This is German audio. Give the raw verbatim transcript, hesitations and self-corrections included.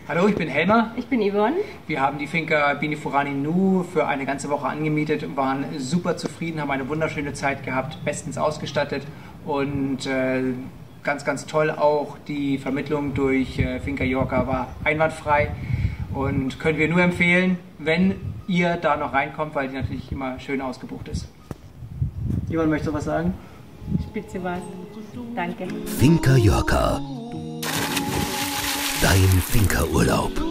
Hallo, ich bin Helmer. Ich bin Yvonne. Wir haben die Finca Binifurani Nu für eine ganze Woche angemietet und waren super zufrieden, haben eine wunderschöne Zeit gehabt, bestens ausgestattet und äh, ganz, ganz toll auch. Die Vermittlung durch äh, Finca Yorca war einwandfrei und können wir nur empfehlen, wenn ihr da noch reinkommt, weil die natürlich immer schön ausgebucht ist. Yvonne, möchtest du was sagen? Spitze war's. Danke. Finca Yorca. Dein Finca-Urlaub.